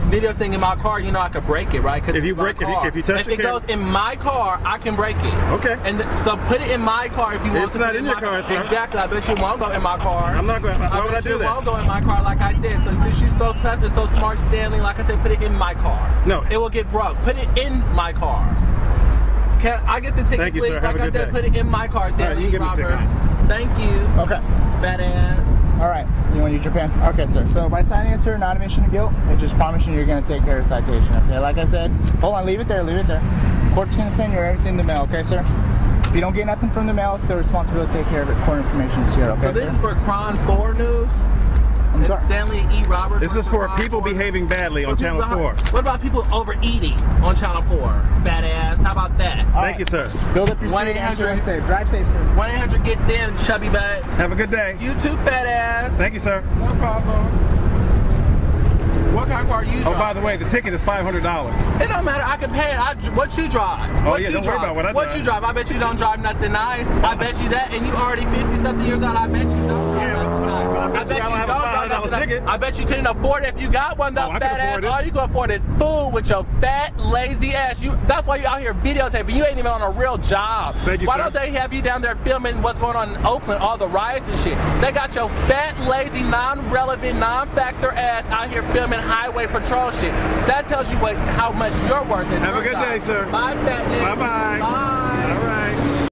video thing in my car, you know I could break it, right? If you break, if you touch if it goes in my car, I can break it. Okay. And so put it in my car if you want. It's not in your car, sir. Exactly. I bet you won't go in my car. I'm not going. Why would I do that? You won't go in my car, like I said. So since you're so tough and so smart, Stanley, like I said, put it in my car. No. It will get broke. Put it in my car. Can I get the ticket, Thank you, please? sir. Like I said, put it in my car, Stanley you give me the Roberts. ticket. Thank you. Okay. Badass. All right. You want to use your pen? Okay, sir. So by signing it, sir, not admission of guilt, it's just promising you're going to take care of the citation. Okay. Like I said, hold on. Leave it there. Leave it there. Court's going to send you everything in the mail. Okay, sir. If you don't get nothing from the mail, it's their responsibility to take care of it. Court information is here. Okay. So this sir? is for Cron 4 News. I'm sorry. Stanley E. Roberts. This is for people behaving badly on Channel 4. What about people overeating on Channel 4? Badass. How about that? Thank you, sir. Build up your 1-800 safe. Drive safe, sir. 1-800 get them, chubby butt. Have a good day. You too, fat ass. Thank you, sir. No problem. What kind of car you drive? Oh, by the way, the ticket is $500. It don't matter. I can pay it. What you drive? Oh, What yeah, you don't worry drive? about what I What drive. you drive? I bet you don't drive nothing nice. I bet you that, and you already 50-something years old. I bet you don't drive nothing nice. I bet you don't drive nothing nice. I bet you couldn't afford it if you got one, though, I can fat ass. afford it. All you can afford is food with your fat, lazy ass. That's why you out here videotaping. You ain't even on a real job. Thank you, Why sir. don't they have you down there filming what's going on in Oakland, all the riots and shit? They got your fat, lazy, non-relevant, non-factor ass out here filming highway patrol shit. That tells you how much you're worth. Have a good day, sir. Bye, fat nigga. Bye-bye. Bye. All right.